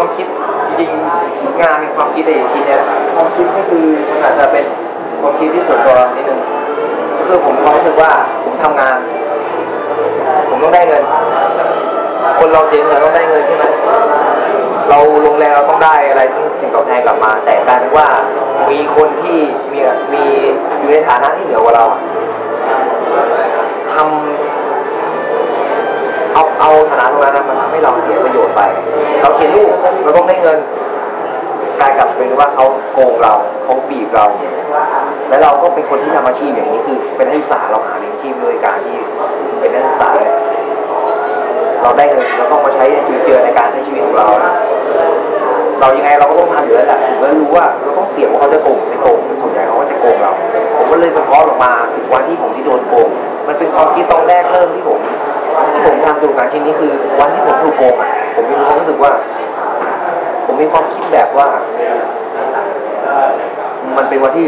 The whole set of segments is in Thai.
ความคิดจริงงานเป็นความคิดแต่ชิ้นเนี่ยความคิดก็คือมันอาจจะเป็นความคิดที่ส่วนตัวนิดนึงก็คือผมความรู้สึกว่าผมทำงานผมต้องได้เงินคนเราเสียเงินต้องได้เงินใช่ไหมเราลงแรงเราต้องได้อะไรต้องสิ่งตอบแทนกลับมาแต่กลายเป็นว่ามีคนที่มีอยู่ในฐานะที่เหนือกว่าเราทำเอาฐานะตรงนั้นมันทำให้เราเสียประโยชน์ไปเราเขียนรูปเราต้องได้เงินกลายกลับเป็นว่าเขาโกงเราเขาบีบเราแล้วเราก็เป็นคนที่ทำอาชีพอย่างนี้คือเป็นนักศึกษาเราหาเลี้ยงชีพด้วยการที่เป็นนักศึกษาเลยเราได้เงินเราต้องมาใช้จุดเจือในการใช้ชีวิตของเราเรายังไงเราก็ต้องทำอยู่แล้วแหละถึงแล้วรู้ว่าเราต้องเสี่ยงว่าเขาจะโกงไม่โกงส่วนใหญ่เขาก็จะโกงเราผมก็เลยสะท้อนออกมาถึงวันที่ผมที่โดนโกงมันเป็นความคิดตอนแรกเริ่มที่ผมทำตัวการชิ้นนี้คือวันที่ผมถูกโกงผมมีความรู้สึกว่าผมมีความคิดแบบว่ามันเป็นวันที่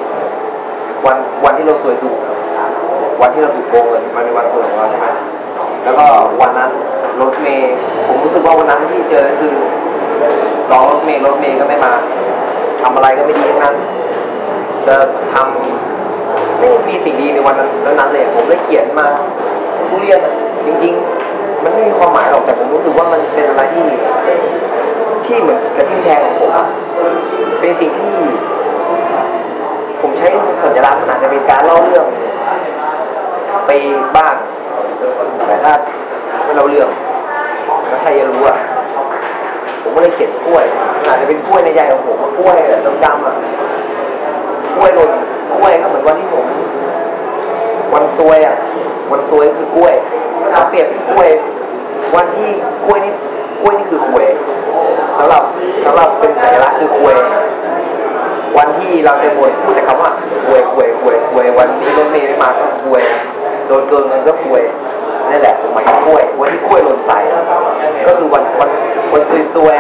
เราซวยถูกวันที่เราถูกโกงเงินมันเป็นวันซวยของเราใช่ไหมแล้วก็วันนั้นรถเมย์ผมรู้สึกว่าวันนั้นที่เจอคือรอรถเมย์ก็ไม่มาทำอะไรก็ไม่ดีทั้งนั้นจะทำไม่มีสิ่งดีในวันนั้นเลยผมได้เขียนมาผู้เรียนจริงๆมันไม่มีความหมายหรอกแต่ผมรู้สึกว่ามันเป็นอะไรที่เหมือนกระทิ่งแทงของผมเป็นสิ่งที่ผมใช้สัญลักษณ์มันอาจจะเป็นการเล่าเรื่องไปบ้างแต่ถ้าไม่เล่าเรื่องแล้วใครจะรู้ผมก็เลยเขียนกล้วยอาจจะเป็นกล้วยในใจของผมกล้วยดำกล้วยหล่นกล้วยก็เหมือนวันที่ผมวันซวยวันซวยคือกล้วยถ้าเปรียบกล้วยวันที่กล้วยนี่คือควยสำหรับเป็นสัญลักษณ์คือควยวันที่เราจะบ่นพูดแต่คำว่าควยวันนี้รถเมล์ไม่มาก็ควยโดนเกินเงินก็ควยนั่นแหละหมายถึงกล้วยวันที่กล้วยหล่นใส่ก็คือวันซวย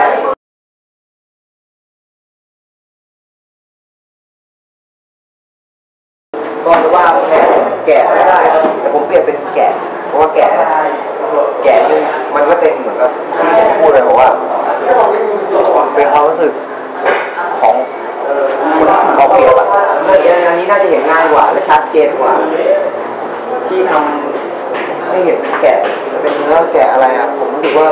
ก็ว่าแก่ไม่ได้แต่ผมเปลี่ยนเป็นแก่เพราะว่าแก่นี่มันก็เป็นเหมือนกับที่ผมพูดเลยบอกว่าเป็นความรู้สึกของคนที่ถูกเอาเปรียบอันนี้น่าจะเห็นง่ายกว่าและชัดเจนกว่าที่ทำให้เห็นแก่เป็นเนื้อแก่อะไรผมรู้สึกว่า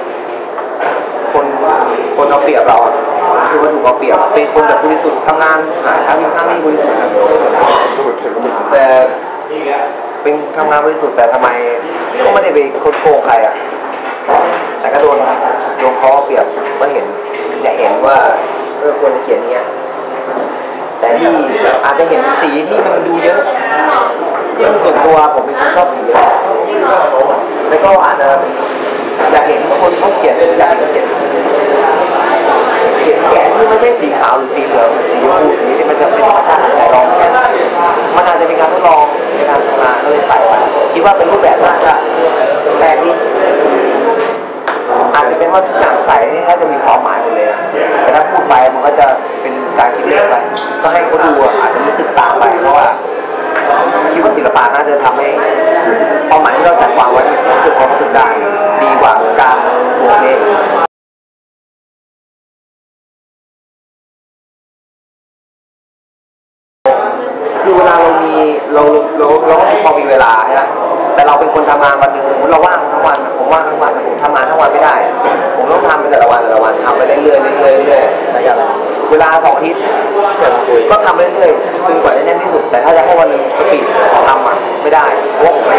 คนเอาเปรียบเราคือว่าถูกเอาเปรียบเป็นคนแบบบริสุทธิ์ทำงานหาเช้ากินข้าวไม่บริสุทธิ์แต่เป็นทำงานบริสุทธิ์แต่ทำไมก็ไม่ได้ไปโกงใครแต่ก็โดนเขาเอาเปรียบก็เห็นว่าควรจะเขียนเนี้ยแต่ที่อาจจะเห็นสีที่มันดูเยอะส่วนตัวผมเป็นคนชอบสีเยอะแล้วก็อาจจะอยากเห็นคนเขาเขียนอยากเขียนแกะที่ไม่ใช่สีขาวหรือสีเหลืองสีชมพูสีที่มันจะเป็นธรรมชาติแต่ลองมันอาจจะเป็นการทดลองในการทำงานก็เลยใส่ไปคิดว่าเป็นรูปแบบน่าจะแปลกดีอาจจะเป็นว่าทุกอย่างใส่นี่ถ้าจะมีความหมายหมดเลยแต่ถ้าพูดไปมันก็จะเป็นการคิดเล่นไปก็ให้เขาดูอาจจะรู้สึกตามไปเพราะว่าคิดว่าศิลปะน่าจะทำให้ความหมายที่เราจัดวางไว้เกิดความรู้สึกได้ดีกว่าการบวกเลขคือเวลาเราพอมีเวลาใช่ไหมแต่เราเป็นคนทำงานวันหนึ่งสมมติเราว่างทั้งวันผมว่างทั้งวันผมทำงานทั้งวันไม่ได้ผมต้องทำไปแต่ละวันทำไปเรื่อยเวลา2 อาทิตย์ก็ทำไปเรื่อยจนกว่าจะแน่นที่สุดแต่ถ้าจะให้วันหนึ่งสปีดทำไม่ได้เพราะผมไม่